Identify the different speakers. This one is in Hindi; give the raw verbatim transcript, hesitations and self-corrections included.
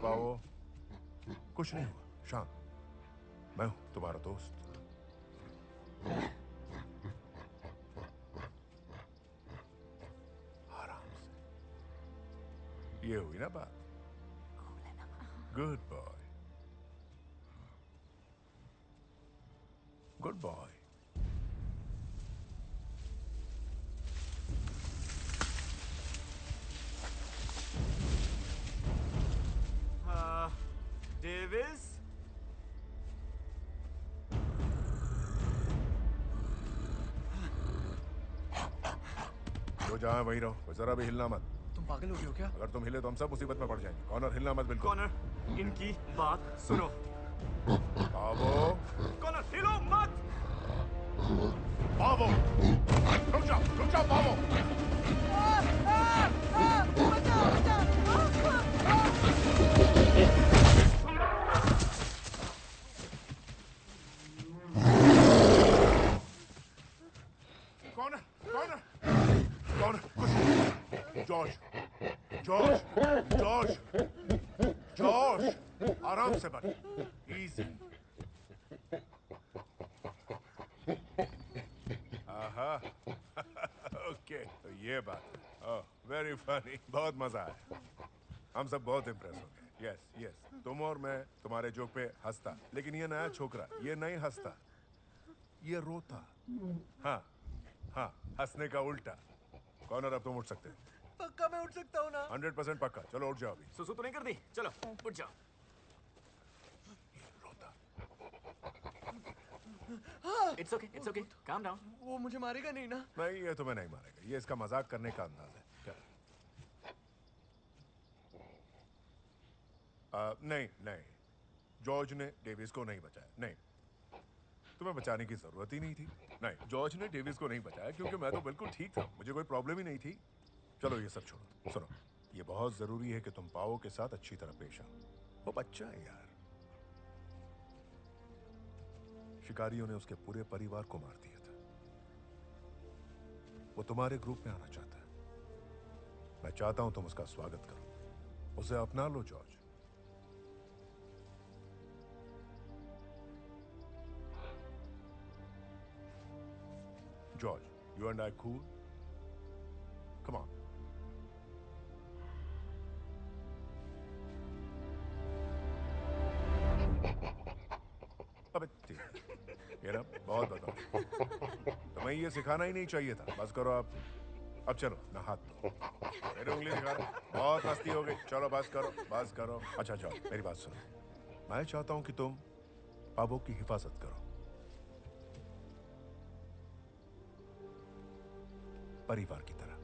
Speaker 1: पाओ, कुछ नहीं हुआ, शांत। मैं हूं तुम्हारा दोस्त। आराम से। ये हुई ना बात? Good boy, good boy.
Speaker 2: Davis,
Speaker 1: जो जहां वहीं रहो, जरा भी हिलना मत।
Speaker 2: तुम पागल हो गए हो क्या?
Speaker 1: अगर तुम हिले तो हम सब मुसीबत में पड़ जाएंगे। कॉनर, हिलना मत बिल्कुल।
Speaker 2: कॉनर, इनकी बात सुनो।
Speaker 1: पावो,
Speaker 2: कॉनर, हिलो मत।
Speaker 1: पावो, रुक जाओ, रुक जाओ, पावो।
Speaker 3: बचाओ, बचाओ।
Speaker 1: कॉनर, कॉनर, कॉनर, कुछ। जॉर्ज, जॉर्ज, जॉर्ज, जॉर्ज, आराम से बन। इजी। आहा, ओके, तो ये बात है। ओह, वेरी फनी, बहुत मजा आया। हम सब बहुत इम्प्रेस हो गए। यस, यस, तुम और मैं तुम्हारे जोक पे हंसता, लेकिन ये नया छोकरा, ये नहीं हंसता, ये रोता। हाँ, हाँ, हंसने का उल्टा। कॉनर, अब तुम उठ सकते हो।
Speaker 2: पक्का मैं उठ सकता हूँ ना?
Speaker 1: हंड्रेड परसेंट पक्का। चलो उठ जाओ अभी।
Speaker 2: सुसु तो नहीं कर दी? चलो उठ जाओ।
Speaker 1: रोता।
Speaker 2: It's okay, it's okay, calm down. वो मुझे मारेगा नहीं ना?
Speaker 1: नहीं, ये तुम्हें नहीं मारेगा। ये इसका मजाक करने का अंदाज है। क्या? आ, नहीं, नहीं, जॉर्ज ने डेविस को नहीं बचाया। नहीं, तुम्हें बचाने की जरूरत ही नहीं थी। नहीं, जॉर्ज ने डेविस को नहीं बचाया क्योंकि मैं तो बिल्कुल ठीक था, मुझे कोई प्रॉब्लम ही नहीं थी। चलो ये सब छोड़ो, सुनो, ये बहुत जरूरी है कि तुम पाओ के साथ अच्छी तरह पेश आओ। वो बच्चा है यार। शिकारियों ने उसके पूरे परिवार को मार दिया था। वो तुम्हारे ग्रुप में आना चाहता है। मैं चाहता हूं तुम उसका स्वागत करो, उसे अपना लो George. George, you and I cool? Come on. अबे ये ना बहुत बताओ। तुम्हें ये सिखाना ही नहीं चाहिए था। बस करो अब। अब चलो ना हाथ दो। मेरी उंगली दिखा रहा। बहुत मस्ती हो गई। चलो बस करो, बस करो। अच्छा जाओ, मेरी बात सुनो। मैं चाहता हूं कि तुम पाबो की हिफाजत करो, परिवार की तरह।